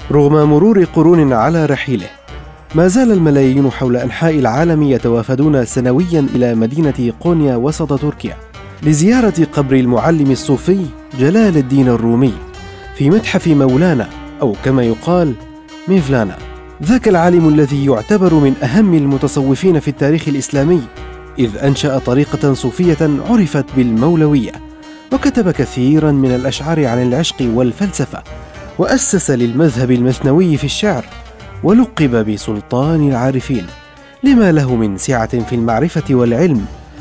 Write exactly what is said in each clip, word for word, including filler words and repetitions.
رغم مرور قرون على رحيله، ما زال الملايين حول أنحاء العالم يتوافدون سنويا إلى مدينة قونيا وسط تركيا لزيارة قبر المعلم الصوفي جلال الدين الرومي في متحف مولانا، أو كما يقال ميفلانا، ذاك العالم الذي يعتبر من أهم المتصوفين في التاريخ الإسلامي، إذ أنشأ طريقة صوفية عرفت بالمولوية، وكتب كثيرا من الأشعار عن العشق والفلسفة، وأسس للمذهب المثنوي في الشعر، ولقب بسلطان العارفين لما له من سعة في المعرفة والعلم.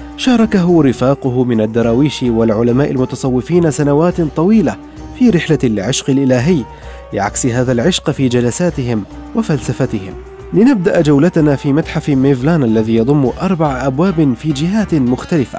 شاركه رفاقه من الدراويش والعلماء المتصوفين سنوات طويلة في رحلة العشق الإلهي، لعكس هذا العشق في جلساتهم وفلسفتهم. لنبدأ جولتنا في متحف ميفلانا الذي يضم أربع أبواب في جهات مختلفة،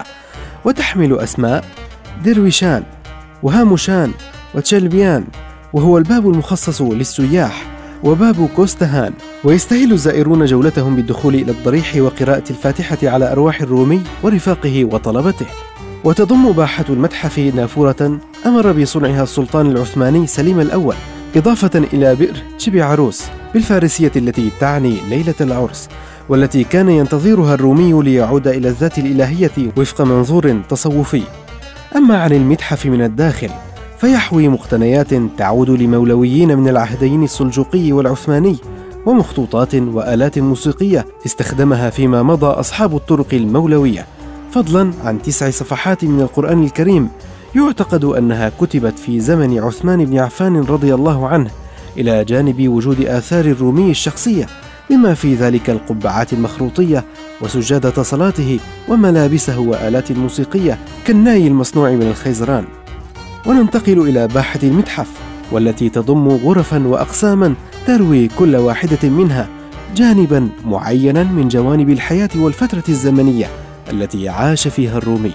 وتحمل أسماء درويشان وهاموشان وتشلبيان، وهو الباب المخصص للسياح، وباب كوستهان. ويستهل الزائرون جولتهم بالدخول إلى الضريح وقراءة الفاتحة على أرواح الرومي ورفاقه وطلبته. وتضم باحة المتحف نافورة أمر بصنعها السلطان العثماني سليم الأول، إضافة إلى بئر تشبي عروس بالفارسية التي تعني ليلة العرس، والتي كان ينتظرها الرومي ليعود إلى الذات الإلهية وفق منظور تصوفي. أما عن المتحف من الداخل فيحوي مقتنيات تعود لمولويين من العهدين السلجوقي والعثماني، ومخطوطات وآلات موسيقية استخدمها فيما مضى أصحاب الطرق المولوية، فضلا عن تسع صفحات من القرآن الكريم يعتقد أنها كتبت في زمن عثمان بن عفان رضي الله عنه، إلى جانب وجود آثار الرومي الشخصية، بما في ذلك القبعات المخروطية وسجادة صلاته وملابسه وآلات موسيقية كالناي المصنوع من الخيزران. وننتقل إلى باحة المتحف، والتي تضم غرفا وأقساما تروي كل واحدة منها جانبا معينا من جوانب الحياة والفترة الزمنية التي عاش فيها الرومي.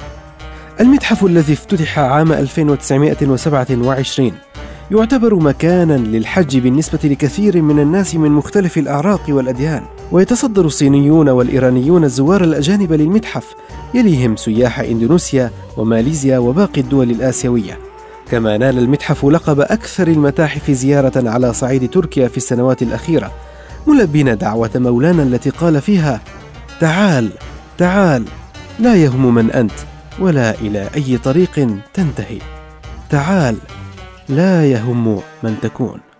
المتحف الذي افتتح عام ألف وتسعمائة وسبعة وعشرين يعتبر مكانا للحج بالنسبة لكثير من الناس من مختلف الأعراق والأديان، ويتصدر الصينيون والإيرانيون الزوار الأجانب للمتحف، يليهم سياح إندونيسيا وماليزيا وباقي الدول الآسيوية. كما نال المتحف لقب أكثر المتاحف زيارة على صعيد تركيا في السنوات الأخيرة، ملبين دعوة مولانا التي قال فيها: تعال تعال لا يهم من أنت ولا إلى أي طريق تنتهي، تعال لا يهم من تكون.